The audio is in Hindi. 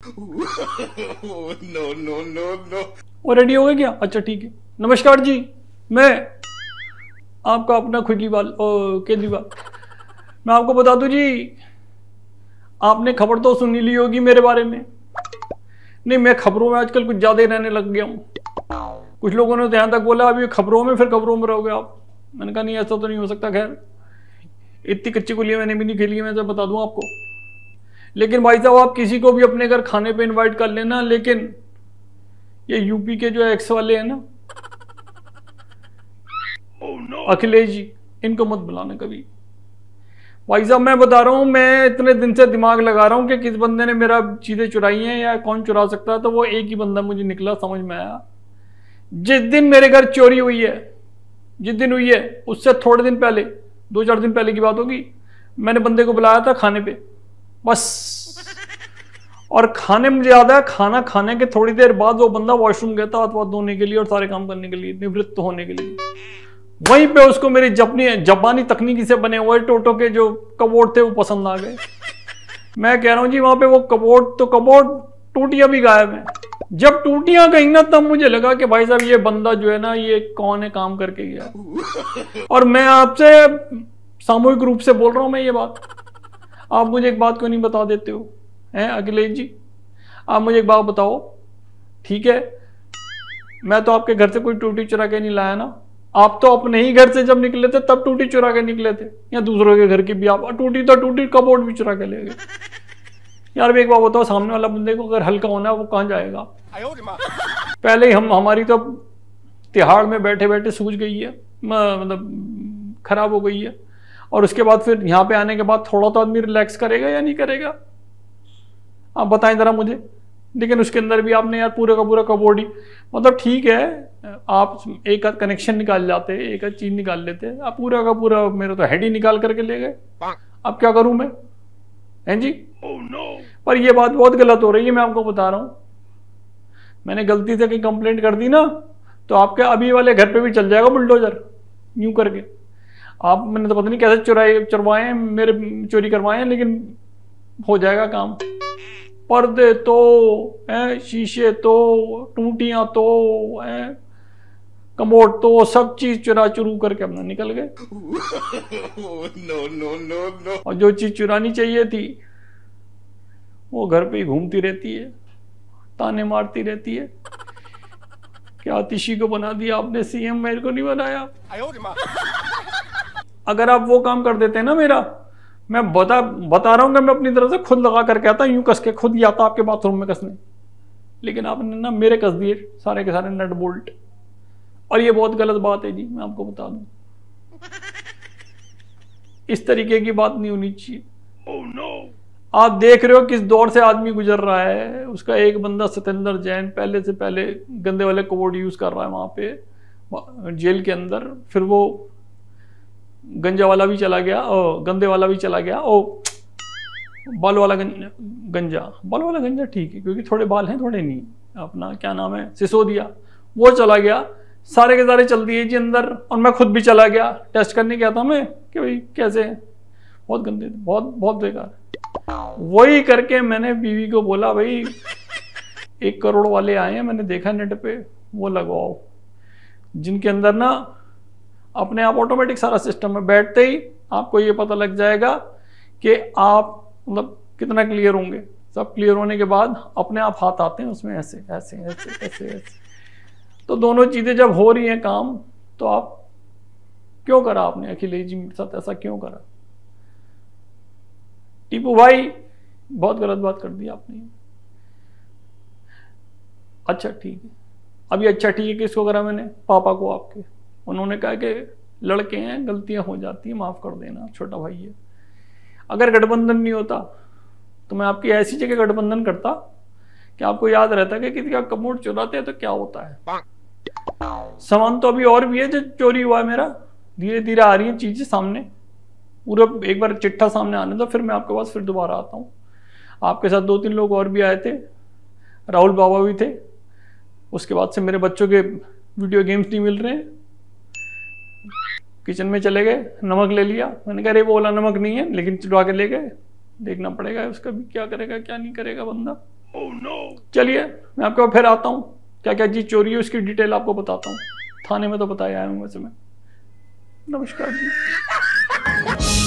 No no no no. वो रेडी हो गए क्या? अच्छा ठीक है। नमस्कार जी, मैं आपका अपना केजरीवाल। मैं आपको बता दूं जी, आपने खबर तो सुनी ली होगी मेरे बारे में। नहीं, मैं खबरों में आजकल कुछ ज्यादा ही रहने लग गया हूँ। कुछ लोगों ने तो यहाँ तक बोला अभी खबरों में, फिर खबरों में रहोगे आप। मैंने कहा नहीं, ऐसा तो नहीं हो सकता। खैर, इतनी कच्ची गुलियां मैंने भी नहीं खेली है, मैं तो बता दूं आपको। लेकिन भाई साहब, आप किसी को भी अपने घर खाने पे इनवाइट कर लेना, लेकिन ये यूपी के जो एक्स वाले हैं ना, अखिलेश जी, इनको मत बुलाना कभी। भाई साहब मैं बता रहा हूं, मैं इतने दिन से दिमाग लगा रहा हूं कि किस बंदे ने मेरा चीजें चुराई हैं या कौन चुरा सकता है, तो वो एक ही बंदा मुझे निकला, समझ में आया। जिस दिन मेरे घर चोरी हुई है, जिस दिन हुई है उससे थोड़े दिन पहले, 2-4 दिन पहले की बात होगी, मैंने बंदे को बुलाया था खाने पे, बस। और खाने में याद है, खाना खाने के थोड़ी देर बाद वो बंदा वॉशरूम गया था हाथ धोने के लिए और सारे काम करने के लिए, निवृत्त होने के लिए। वहीं पे उसको मेरी जापानी तकनीकी से बने हुए टोटो के जो कबोर्ड थे वो पसंद आ गए। मैं कह रहा हूं जी, वहां पे वो कबोर्ड टूटियां भी गायब हैं। जब टूटियां गई ना, तब मुझे लगा कि भाई साहब ये बंदा जो है ना, ये कौन है, काम करके गया। और मैं आपसे सामूहिक रूप से बोल रहा हूं मैं ये बात, आप मुझे एक बात क्यों नहीं बता देते हो हैं अखिलेश जी? आप मुझे एक बात बताओ, ठीक है, मैं तो आपके घर से कोई टूटी चुरा के नहीं लाया ना। आप तो अपने ही घर से जब निकले थे तब टूटी चुरा के निकले थे, या दूसरों के घर की भी? आप टूटी कबोर्ड भी चुरा के ले गए। यार भी एक बात बताओ, सामने वाला बंदे को अगर हल्का होना है वो कहाँ जाएगा? पहले ही हमारी तो तिहाड़ में बैठे बैठे सूझ गई है, मतलब खराब हो गई है, और उसके बाद फिर यहाँ पे आने के बाद थोड़ा तो आदमी रिलैक्स करेगा या नहीं करेगा? आप बताएं जरा मुझे। लेकिन उसके अंदर भी आपने यार पूरा का पूरा कबोर्ड ही, मतलब ठीक है, आप एक आध कनेक्शन निकाल जाते, एक आध चीज निकाल लेते, आप पूरा का पूरा मेरा तो हेड ही निकाल करके ले गए। अब क्या करूं मैं, हैं जी? पर ये बात बहुत गलत हो रही है, मैं आपको बता रहा हूं। मैंने गलती से कहीं कंप्लेंट कर दी ना, तो आपके अभी वाले घर पे भी चल जाएगा बुलडोजर, यूं करके। आप, मैंने तो पता नहीं कैसे चुरवाए मेरे, चोरी करवाए, लेकिन हो जाएगा काम। पर्दे तो हैं, शीशे तो, टूटियां तो हैं, कमोड तो, सब चीज चुरू करके अपना निकल गए। No no no no. और जो चीज चुरानी चाहिए थी वो घर पे ही घूमती रहती है, ताने मारती रहती है। क्या आतिशी को बना दिया आपने सीएम, मेरे को नहीं बनाया। अगर आप वो काम कर देते ना मेरा, मैं बता रहा हूँ कि मैं अपनी तरफ से खुद लगा करके आता, यूं कस के खुद ही आता आपके बाथरूम में कसने, लेकिन आपने ना मेरे कस दिए सारे के सारे नट बोल्ट। और ये बहुत गलत बात है जी, मैं आपको बता दूं, इस तरीके की बात नहीं होनी चाहिए। आप देख रहे हो किस दौर से आदमी गुजर रहा है। उसका एक बंदा सत्येंद्र जैन पहले से पहले गंदे वाले कोड यूज कर रहा है वहां पे जेल के अंदर, फिर वो गंजा वाला भी चला गया और गंदे वाला भी चला गया, और बाल वाला गंजा ठीक है, क्योंकि थोड़े बाल हैं थोड़े नहीं, अपना क्या नाम है, सिसोदिया, वो चला गया। सारे के सारे चल दिए जी अंदर, और मैं खुद भी चला गया, टेस्ट करने गया था मैं कि भाई कैसे हैं। बहुत गंदे, बहुत बेकार। वही करके मैंने बीवी को बोला, भाई 1 करोड़ वाले आए हैं, मैंने देखा नेट पे, वो लगवाओ, जिनके अंदर ना अपने आप ऑटोमेटिक सारा सिस्टम है, बैठते ही आपको ये पता लग जाएगा कि आप मतलब कितना क्लियर होंगे। सब क्लियर होने के बाद अपने आप हाथ आते हैं उसमें, ऐसे ऐसे ऐसे ऐसे ऐसे। तो दोनों चीजें जब हो रही हैं काम, तो आप क्यों करा आपने अखिलेश जी मेरे साथ ऐसा क्यों करा? टीपू भाई बहुत गलत बात कर दी आपने। अच्छा ठीक है, अभी अच्छा ठीक है किसको करा मैंने? पापा को आपके। उन्होंने कहा कि लड़के हैं, गलतियां हो जाती हैं, माफ कर देना, छोटा भाई है। अगर गठबंधन नहीं होता तो मैं आपकी ऐसी जगह गठबंधन करता कि आपको याद रहता कि किसी का कमोड चुराते हैं तो क्या होता है। सामान तो अभी और भी है जो चोरी हुआ है मेरा, धीरे धीरे आ रही है चीजें सामने। पूरा एक बार चिट्ठा सामने आने दो, फिर मैं आपके पास फिर दोबारा आता हूँ। आपके साथ 2-3 लोग और भी आए थे, राहुल बाबा भी थे। उसके बाद से मेरे बच्चों के वीडियो गेम्स नहीं मिल रहे हैं, किचन में चले गए, नमक ले लिया। मैंने कहा अरे वो वाला नमक नहीं है, लेकिन चुरा के ले गए। देखना पड़ेगा उसका भी, क्या करेगा क्या नहीं करेगा बंदा। चलिए मैं आपको फिर आता हूँ, क्या क्या चीज चोरी है उसकी डिटेल आपको बताता हूँ। थाने में तो बताया है वैसे मैं। नमस्कार जी।